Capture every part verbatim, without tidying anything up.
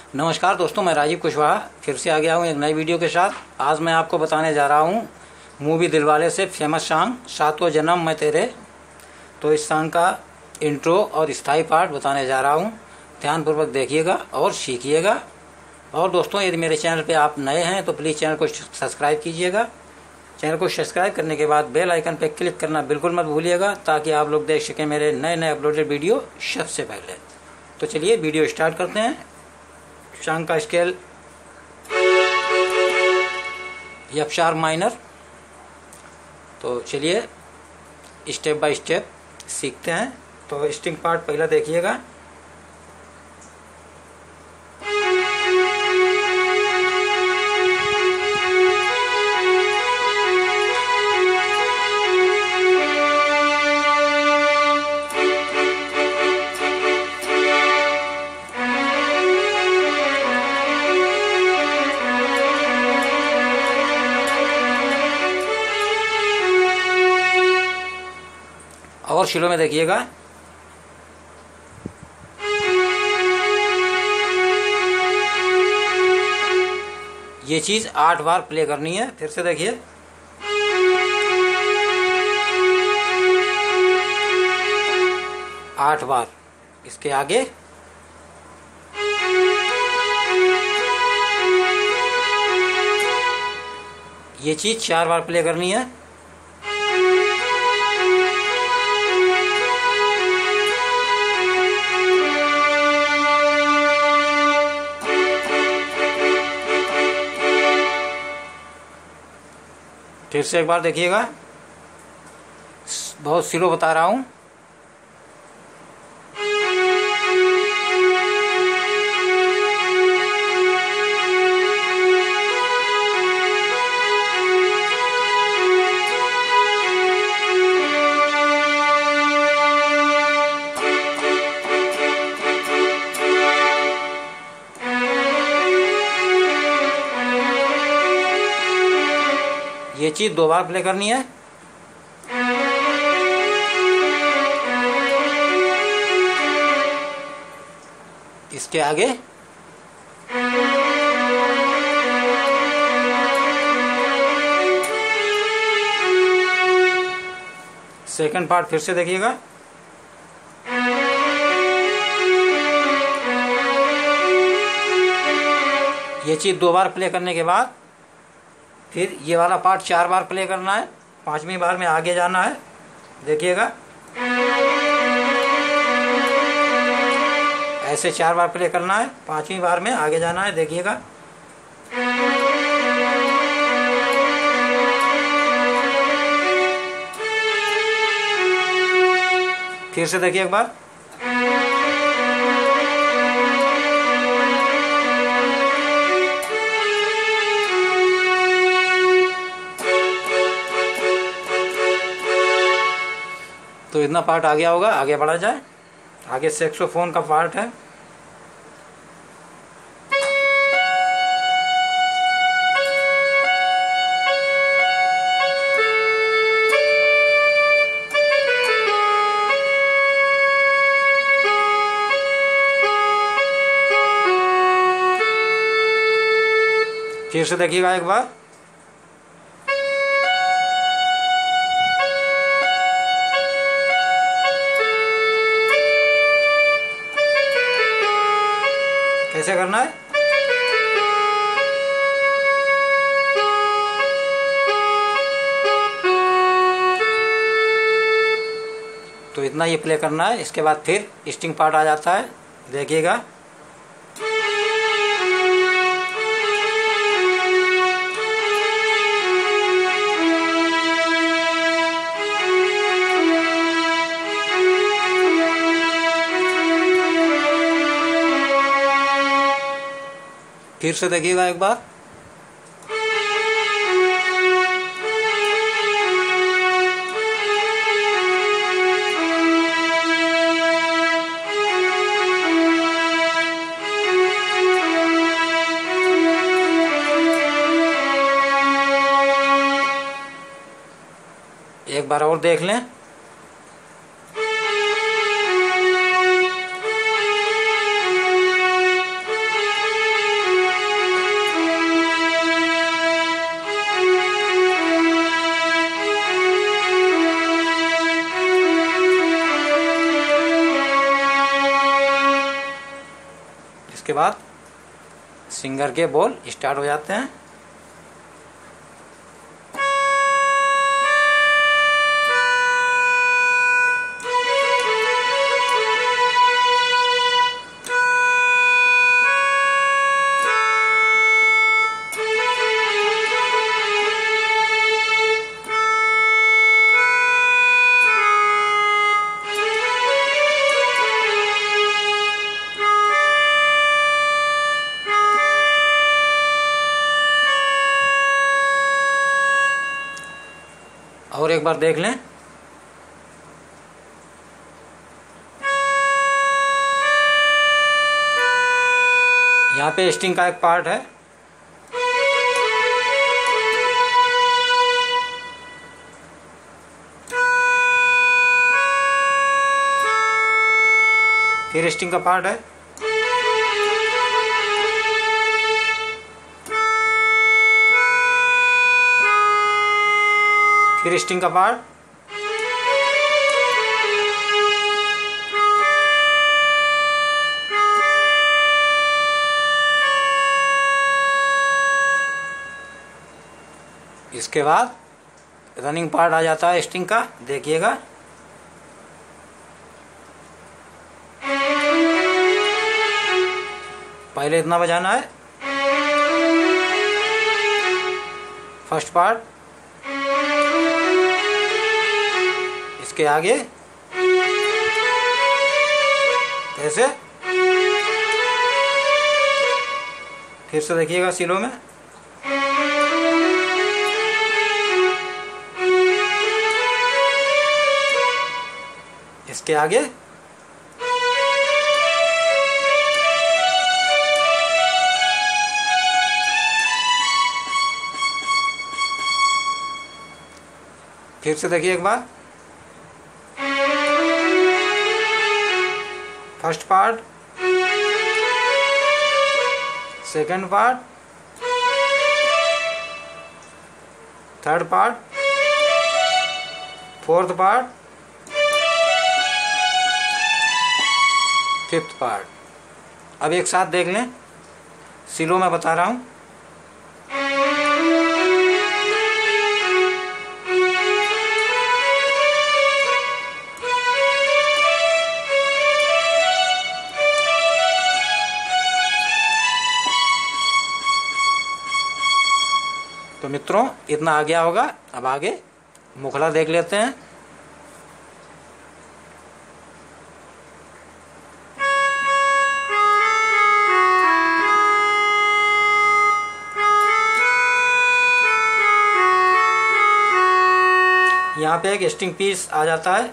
नमस्कार दोस्तों, मैं राजीव कुशवाहा फिर से आ गया हूँ एक नई वीडियो के साथ। आज मैं आपको बताने जा रहा हूँ मूवी दिलवाले से फेमस सॉन्ग सातों जन्म मैं तेरे। तो इस सॉन्ग का इंट्रो और स्थाई पार्ट बताने जा रहा हूँ। ध्यानपूर्वक देखिएगा और सीखिएगा। और दोस्तों, यदि मेरे चैनल पे आप नए हैं तो प्लीज़ चैनल को सब्सक्राइब कीजिएगा। चैनल को सब्सक्राइब करने के बाद बेल आइकन पर क्लिक करना बिल्कुल मत भूलिएगा, ताकि आप लोग देख सकें मेरे नए नए अपलोडेड वीडियो सबसे पहले। तो चलिए वीडियो स्टार्ट करते हैं। सॉन्ग का स्केल एफ शार्प माइनर। तो चलिए स्टेप बाय स्टेप सीखते हैं। तो स्ट्रिंग पार्ट पहला देखिएगा। और शिलो में देखिएगा। ये चीज़ आठ बार प्ले करनी है। फिर से देखिए। आठ बार। इसके आगे ये चीज़ चार बार प्ले करनी है। फिर से एक बार देखिएगा। बहुत स्लो बता रहा हूँ। ये चीज़ दो बार प्ले करनी है। इसके आगे सेकंड पार्ट फिर से देखिएगा। ये चीज़ दो बार प्ले करने के बाद फिर ये वाला पार्ट चार बार प्ले करना है। पांचवी बार में आगे जाना है। देखिएगा, ऐसे चार बार प्ले करना है। पांचवी बार में आगे जाना है। देखिएगा। फिर से देखिए एक बार। तो इतना पार्ट आ गया होगा। आगे बढ़ा जाए। आगे सैक्सोफोन का पार्ट है। फिर से देखिएगा एक बार। कैसे करना है। तो इतना ये प्ले करना है। इसके बाद फिर स्ट्रिंग पार्ट आ जाता है। देखिएगा। फिर से देखिएगा एक बार। एक बार और देख लें। उसके बाद सिंगर के बोल स्टार्ट हो जाते हैं। और एक बार देख लें। यहाँ पे स्ट्रिंग का एक पार्ट है, फिर स्ट्रिंग का पार्ट है, फिर स्ट्रिंग का पार्ट, इसके बाद रनिंग पार्ट आ जाता है स्ट्रिंग का। देखिएगा, पहले इतना बजाना है, फर्स्ट पार्ट, इसके आगे कैसे, फिर से देखिएगा सिलो में, इसके आगे, फिर से देखिए एक बार, first part, second part, third part, fourth part, fifth part. अब एक साथ देख लें, सिलो में बता रहा हूँ। तो मित्रों, इतना आ गया होगा। अब आगे मुखला देख लेते हैं। यहाँ पे एक स्ट्रिंग पीस आ जाता है।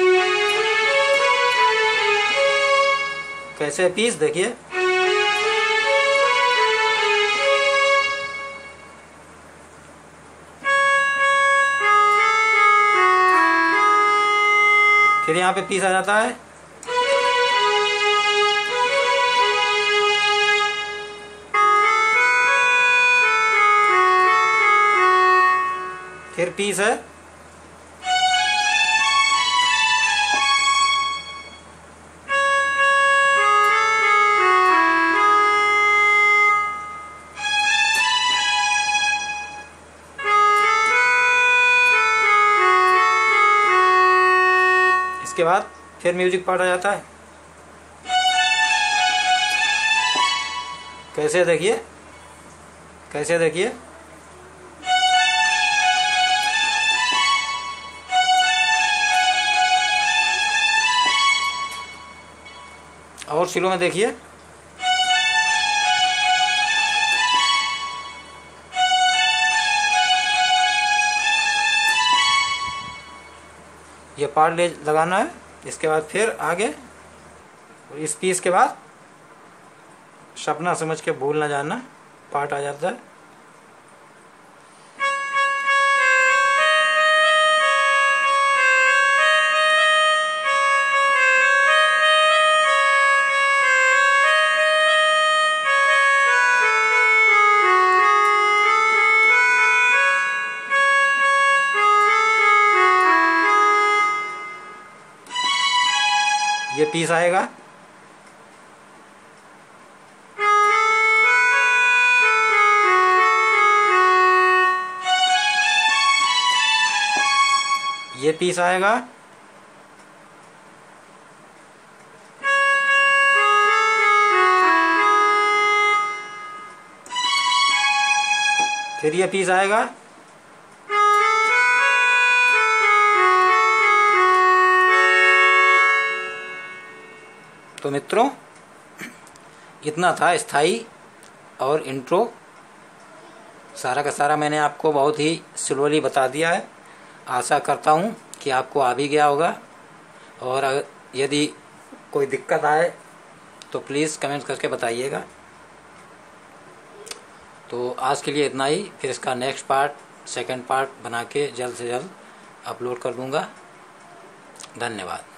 कैसे पीस देखिए, फिर यहाँ पे पीस आ जाता है, फिर पीस है, इसके बाद फिर म्यूजिक पार्ट आ जाता है। कैसे देखिए, कैसे देखिए, और सिलो में देखिए, ये पार्ट ले लगाना है। इसके बाद फिर आगे, और इस पीस के बाद सपना समझ के भूल ना जाना पार्ट आ जाता है। ये पीस आएगा, ये पीस आएगा, फिर ये पीस आएगा, तो मित्रों इतना था स्थाई और इंट्रो। सारा का सारा मैंने आपको बहुत ही स्लोली बता दिया है। आशा करता हूँ कि आपको आ भी गया होगा, और यदि कोई दिक्कत आए तो प्लीज़ कमेंट करके बताइएगा। तो आज के लिए इतना ही, फिर इसका नेक्स्ट पार्ट सेकंड पार्ट बना के जल्द से जल्द अपलोड कर दूँगा। धन्यवाद।